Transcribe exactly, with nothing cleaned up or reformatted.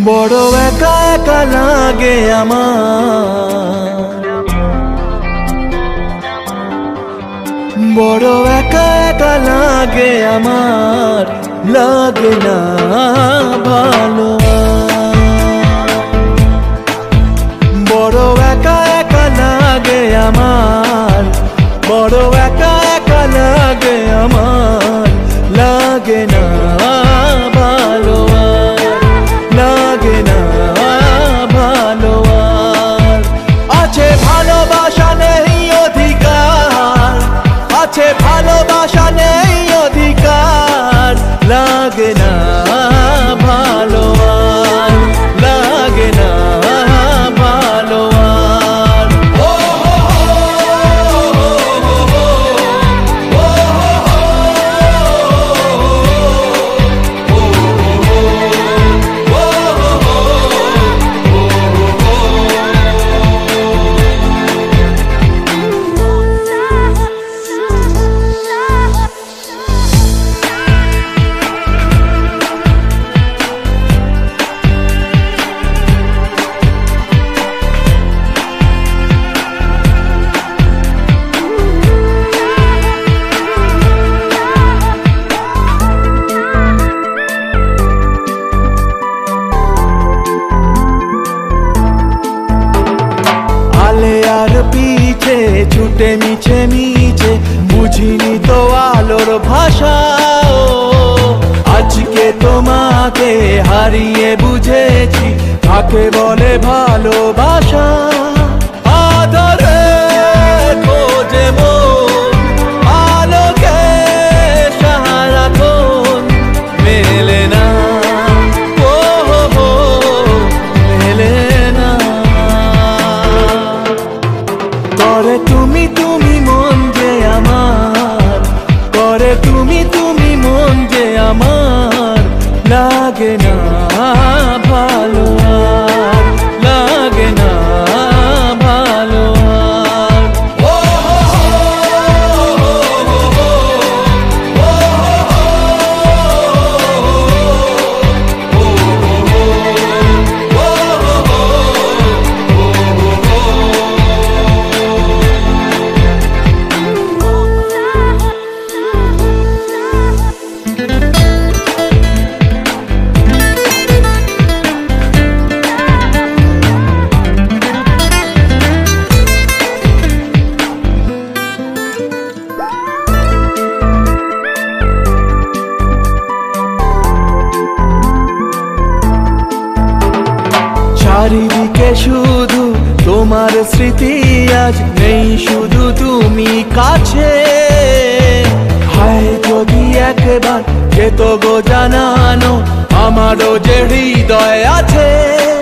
বড় একা একা লাগে আমার, বড় একা একা লাগে আমার, লাগে না ভালো। বড় একা একা লাগে আমার, বড় একা একা লাগে আমার, লাগে না ভালো, লাগে না ভালো। আছে ভালোবাসা নেই অধিকার, আছে ভালোবাসা নেই অধিকার, লাগে না ভালো, লাগে না ভালো। পিছে ছুটে মিছে মিছে বুঝিনি তো আলোর ভাষা, আজকে তোমাকে হারিয়ে বুঝেছি কাকে বলে ভালোবাসা। আদরে খোঁজে মন আলোকে সারাক্ষণ, মেলে না ও হো মেলে না। করে তুমি তুমি মন যে আমার, করে তুমি তুমি মন যে আমার, লাগে না ভালো, লাগে না ভালো। চারিদিকে শুধু তোমার স্মৃতি, আজ নেই শুধু তুমি কাছে। হায় যদি একবার যেত গো জানানো আমারও যে হৃদয় আছে।